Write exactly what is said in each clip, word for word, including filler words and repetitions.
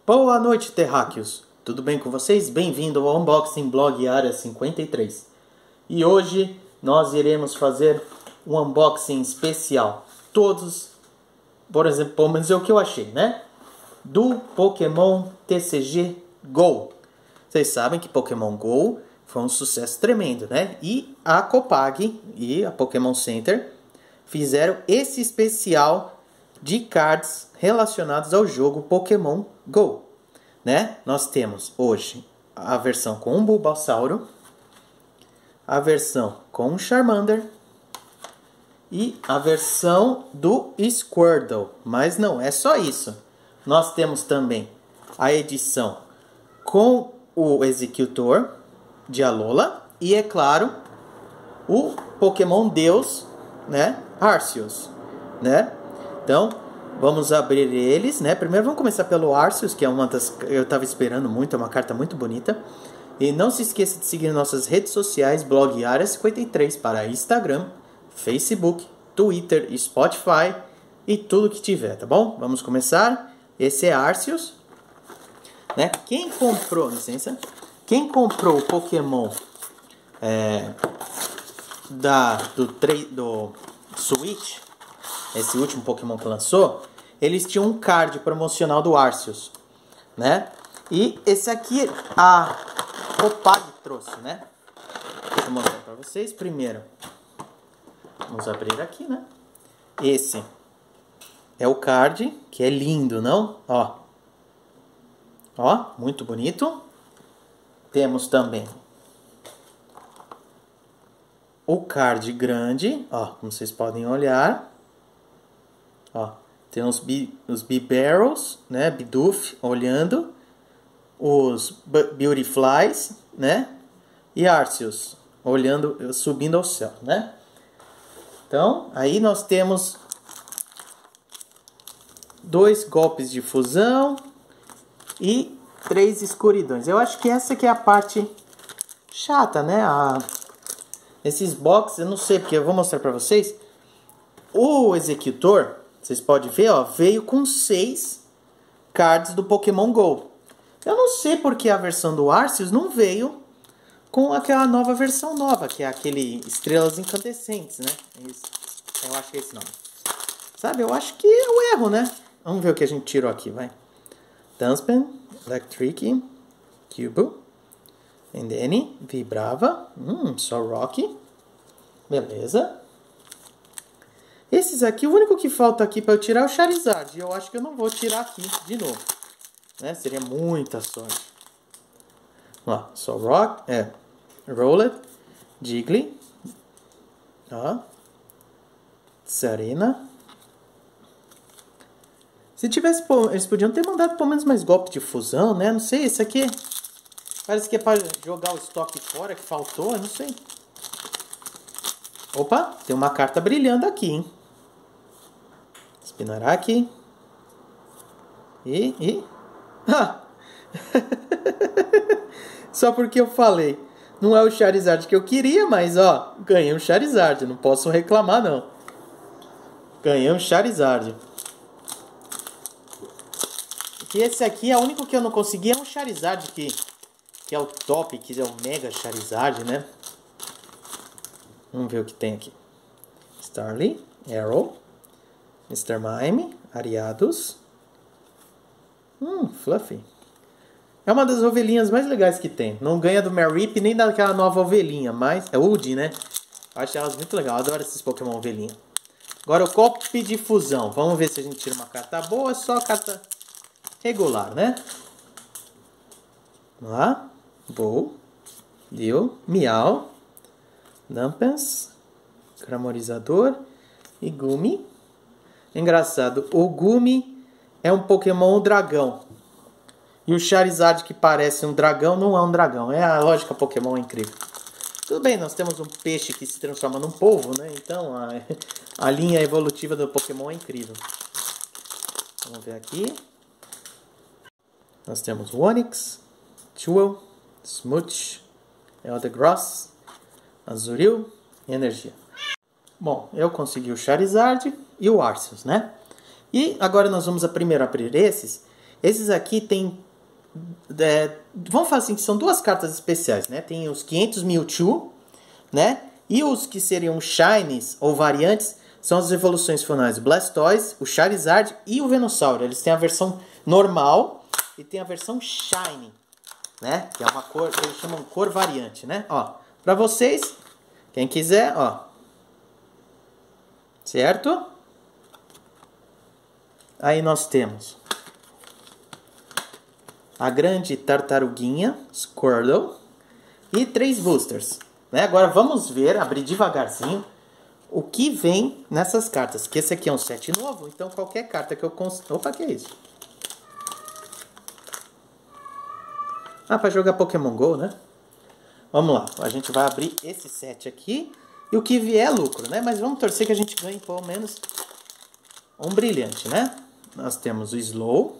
Boa noite, terráqueos! Tudo bem com vocês? Bem-vindo ao Unboxing Blog Área cinquenta e três. E hoje nós iremos fazer um unboxing especial. Todos, por exemplo, pelo menos é o que eu achei, né? Do Pokémon T C G Go. Vocês sabem que Pokémon Go foi um sucesso tremendo, né? E a Copag e a Pokémon Center fizeram esse especial de cards relacionados ao jogo Pokémon Go, né? Nós temos hoje a versão com um Bulbasauro, a versão com um Charmander e a versão do Squirtle. Mas não é só isso. Nós temos também a edição com o Executor de Alola e, é claro, o Pokémon Deus, né? Arceus, né? Então, vamos abrir eles, né? Primeiro vamos começar pelo Arceus, que é uma das... eu estava esperando muito, é uma carta muito bonita. E não se esqueça de seguir nossas redes sociais, blog Área cinquenta e três para Instagram, Facebook, Twitter e Spotify e tudo que tiver, tá bom? Vamos começar. Esse é Arceus, né? Quem comprou, licença, quem comprou o Pokémon é, da, do, do Switch, esse último Pokémon que lançou, eles tinham um card promocional do Arceus, né? E esse aqui a Copag trouxe, né? Deixa eu mostrar para vocês. Primeiro, vamos abrir aqui, né? Esse é o card, que é lindo, não? Ó, ó, muito bonito. Temos também o card grande, ó, como vocês podem olhar. Ó, tem os, bi, os Bibarrels, né, Bidoof, olhando. Os Beautiflies, né, e Arceus, olhando, subindo ao céu, né. Então, aí nós temos dois golpes de fusão e três escuridões. Eu acho que essa aqui é a parte chata, né, a... esses boxes, eu não sei, porque eu vou mostrar pra vocês. O Executor, vocês podem ver, ó, veio com seis cards do Pokémon Go. Eu não sei porque a versão do Arceus não veio com aquela nova versão nova, que é aquele Estrelas Incandescentes, né? Eu acho que é esse nome. Sabe, eu acho que é o erro, né? Vamos ver o que a gente tirou aqui, vai. Dunspan, Electric, Cubo, Endene, Vibrava, hum, só Rock. Beleza. Esses aqui, o único que falta aqui para eu tirar é o Charizard. E eu acho que eu não vou tirar aqui de novo, né? Seria muita sorte. Ó, só Rock, é, Rowlet, Jiggly, ó, Serena. Se tivesse, eles podiam ter mandado pelo menos mais golpes de fusão, né? Não sei, esse aqui parece que é para jogar o estoque fora que faltou, eu não sei. Opa, tem uma carta brilhando aqui, hein? Spinarak. E, e... Ah. Só porque eu falei. Não é o Charizard que eu queria, mas ó, ganhei um Charizard. Não posso reclamar, não. Ganhei um Charizard. E esse aqui é o único que eu não consegui. É um Charizard que, que é o top, que é o Mega Charizard, né? Vamos ver o que tem aqui. Starly, Arrow, mister Mime, Ariados. Hum, Fluffy. É uma das ovelhinhas mais legais que tem. Não ganha do Marip nem daquela nova ovelhinha, mas... é Woody, né? Eu acho elas muito legais. Eu adoro esses Pokémon ovelhinha. Agora o golpe de fusão. Vamos ver se a gente tira uma carta boa. Só carta regular, né? Vamos lá. Bow. Deu. Miau. Nampens, Cramorizador e Gumi. Engraçado, o Gumi é um Pokémon dragão. E o Charizard, que parece um dragão, não é um dragão. É a lógica Pokémon, é incrível. Tudo bem, nós temos um peixe que se transforma num polvo, né? Então a, a linha evolutiva do Pokémon é incrível. Vamos ver aqui. Nós temos o Onix, Chewel, Smooch, Eldegoss, Azurill e Energia. Bom, eu consegui o Charizard e o Arceus, né? E agora nós vamos a primeiro abrir esses. Esses aqui tem... É, vamos falar assim, que são duas cartas especiais, né? Tem os quinhentos Mewtwo, né? E os que seriam Shinies ou variantes são as evoluções finais, o Blastoise, o Charizard e o Venusaur. Eles têm a versão normal e tem a versão Shiny, né? Que é uma cor que eles chamam cor variante, né? Ó, pra vocês, quem quiser, ó. Certo? Aí nós temos a grande tartaruguinha, Squirtle, e três boosters. Né? Agora vamos ver, abrir devagarzinho, o que vem nessas cartas. Que esse aqui é um set novo, então qualquer carta que eu consiga... Opa, que é isso? Ah, para jogar Pokémon Go, né? Vamos lá, a gente vai abrir esse set aqui. E o que vier é lucro, né? Mas vamos torcer que a gente ganhe pelo menos um brilhante, né? Nós temos o Slow,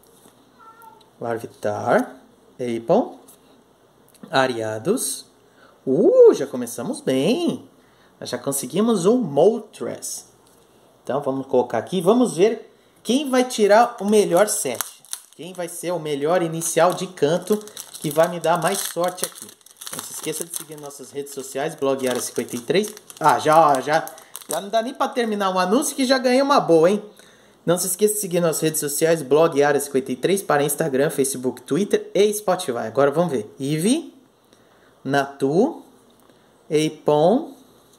Larvitar, Apon, Ariados. Uh, já começamos bem. Nós já conseguimos um Moltres. Então vamos colocar aqui. Vamos ver quem vai tirar o melhor set. Quem vai ser o melhor inicial de canto que vai me dar mais sorte aqui. Não se esqueça de seguir nossas redes sociais, Blog Área cinquenta e três. Ah, já, já, já não dá nem para terminar um anúncio que já ganhei uma boa, hein? Não se esqueça de seguir nossas redes sociais, Blog Área cinquenta e três, para Instagram, Facebook, Twitter e Spotify. Agora vamos ver. Eevee, Natu, Apon,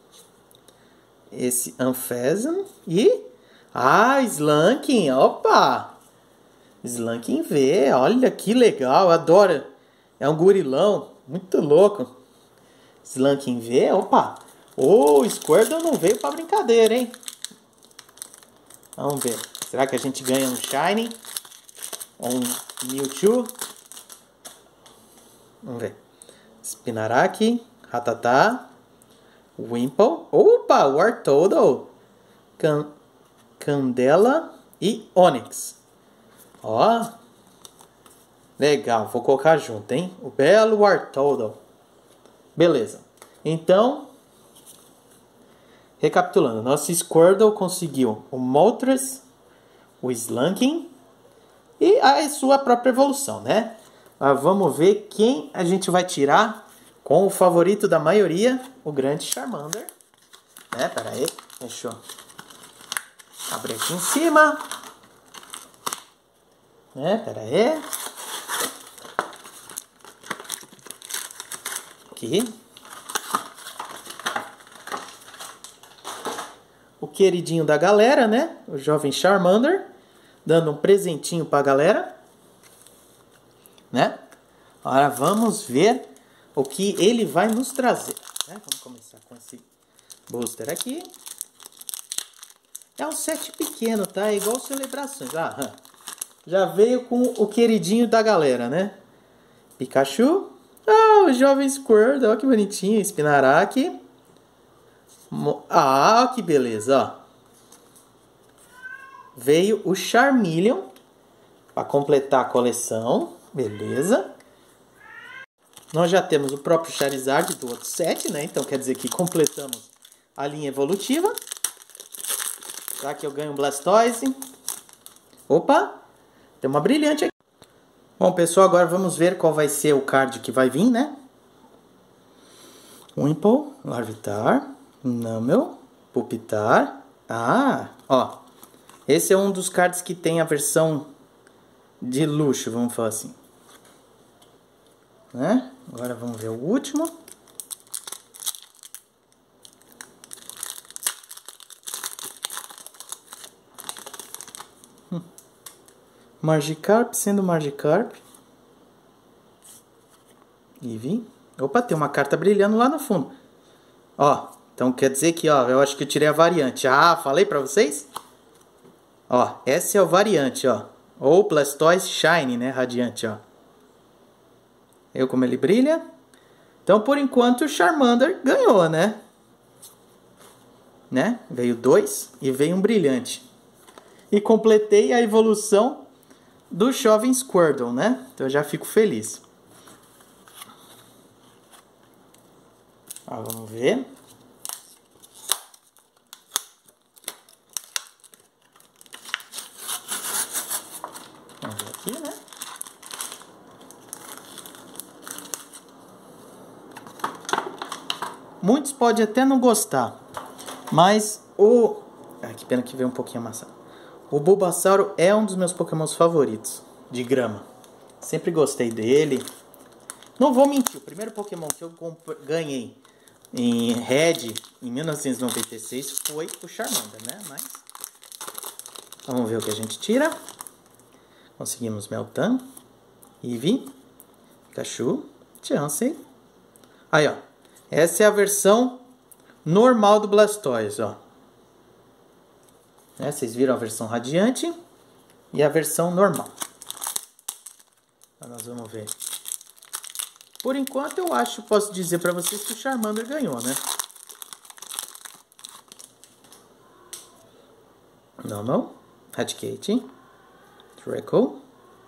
esse Amphazen e... Ah, Slunking, opa! Slunking V, olha que legal, adoro. É um gurilão, muito louco. Slunking V, opa! O oh, Squirtle não veio pra brincadeira, hein? Vamos ver. Será que a gente ganha um Shiny? Um Mewtwo? Vamos ver. Spinarak, Rattata, Wimple. Opa, Wartortle, Can Candela e Onix. Ó. Legal, vou colocar junto, hein? O belo Wartortle. Beleza. Então, recapitulando, nosso Squirtle conseguiu o Moltres, o Slunking e a sua própria evolução, né? Ah, vamos ver quem a gente vai tirar com o favorito da maioria, o grande Charmander. Né? Pera aí, deixa eu abrir aqui em cima. Né? Pera aí. Aqui. O queridinho da galera, né? O jovem Charmander, dando um presentinho pra galera, né? Agora vamos ver o que ele vai nos trazer, né? Vamos começar com esse booster aqui. É um set pequeno, tá? É igual celebrações. Ah, já veio com o queridinho da galera, né? Pikachu. Ah, o jovem Squirtle, olha que bonitinho. Spinarak. Ah, que beleza, ó. Veio o Charmeleon para completar a coleção, beleza. Nós já temos o próprio Charizard do outro set, né? Então quer dizer que completamos a linha evolutiva. Será que eu ganho um Blastoise? Opa, tem uma brilhante aqui. Bom, pessoal, agora vamos ver qual vai ser o card que vai vir, né? Wimple, Larvitar, Numel, Pupitar. Ah, ó. Esse é um dos cards que tem a versão de luxo, vamos falar assim. Né? Agora vamos ver o último. Hum. Magikarp, sendo Magikarp. Eevee. Opa, tem uma carta brilhando lá no fundo. Ó, então quer dizer que, ó, eu acho que eu tirei a variante. Ah, falei pra vocês? Ó, essa é o variante, ó. Ou Blastoise Shine, né? Radiante, ó. Eu como ele brilha. Então, por enquanto, o Charmander ganhou, né? Né? Veio dois e veio um brilhante. E completei a evolução do jovem Squirtle, né? Então, eu já fico feliz. Ó, vamos ver. Vamos ver. aqui, né? Muitos podem até não gostar, mas o... Ah, que pena que veio um pouquinho amassado. O Bulbasauro é um dos meus pokémons favoritos de grama. Sempre gostei dele. Não vou mentir, o primeiro pokémon que eu ganhei em Red em mil novecentos e noventa e seis foi o Charmander, né? Mas vamos ver o que a gente tira. Conseguimos Meltan, Eevee, Pikachu, Chansey. Aí, ó. Essa é a versão normal do Blastoise, ó. Né? Vocês viram a versão radiante e a versão normal. Então, nós vamos ver. Por enquanto, eu acho, posso dizer para vocês que o Charmander ganhou, né? Normal, Raticate, Draco.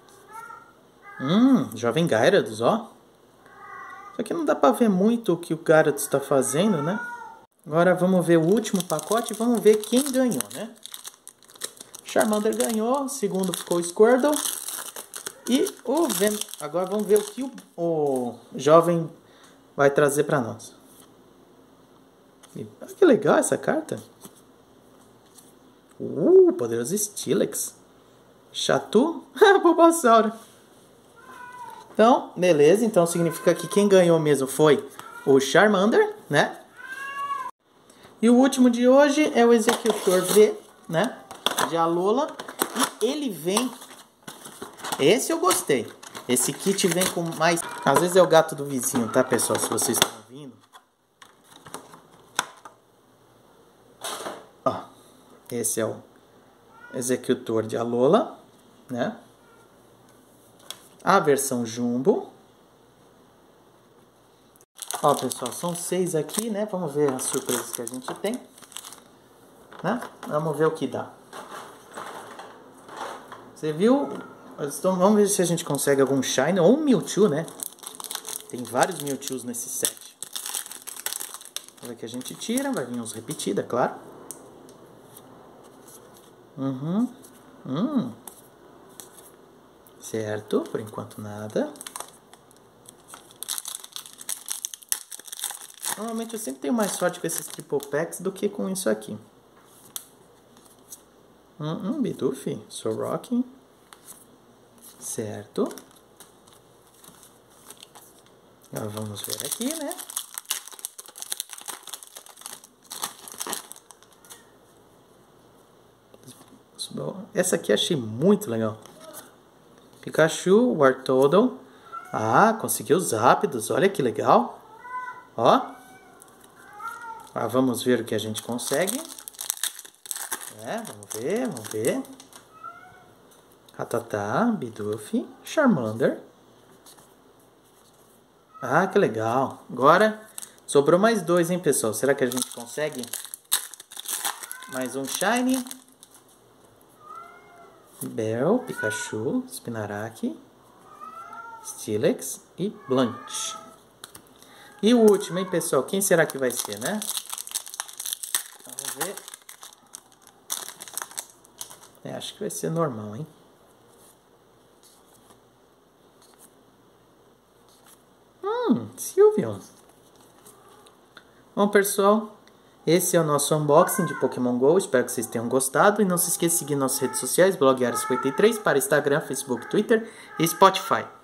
Hum, Jovem Gyarados, ó. Só que não dá para ver muito o que o Gyarados está fazendo, né? Agora vamos ver o último pacote e vamos ver quem ganhou, né? Charmander ganhou, o segundo ficou o Squirtle. E o Ven... agora vamos ver o que o, o jovem vai trazer para nós. E, olha que legal essa carta. Uh, poderoso Steelix. Chatu, Bulbasauro. Então, beleza. Então significa que quem ganhou mesmo foi o Charmander, né? E o último de hoje é o Executor V, né? De Alola. E ele vem... Esse eu gostei. Esse kit vem com mais... Às vezes é o gato do vizinho, tá, pessoal? Se vocês estão ouvindo. Ó. Esse é o Executor de Alola, né? A versão Jumbo. Ó, pessoal, são seis aqui, né? Vamos ver as surpresas que a gente tem, né? Vamos ver o que dá. Você viu? Então, vamos ver se a gente consegue algum Shine ou um Mewtwo, né? Tem vários Mewtwo's nesse set. Vamos ver o que a gente tira. Vai vir uns repetidos, é claro. Uhum. Hum. Certo, por enquanto nada. Normalmente eu sempre tenho mais sorte com esses triple packs do que com isso aqui. Hum, hum Bidoof, Solrock. Certo. Agora vamos ver aqui, né? Essa aqui achei muito legal. Pikachu, Wartortle. Ah, conseguiu os rápidos. Olha que legal. Ó. Ah, vamos ver o que a gente consegue. É, vamos ver, vamos ver. Rattata, Bidoof, Charmander. Ah, que legal. Agora, sobrou mais dois, hein, pessoal? Será que a gente consegue? Mais um Shiny. Bell, Pikachu, Spinarak, Steelix e Blunt. E o último, hein, pessoal? Quem será que vai ser, né? Vamos ver. É, acho que vai ser normal, hein? Hum, Sylveon. Bom, pessoal, esse é o nosso unboxing de Pokémon GO. Espero que vocês tenham gostado. E não se esqueça de seguir nossas redes sociais, blog Área cinquenta e três, para Instagram, Facebook, Twitter e Spotify.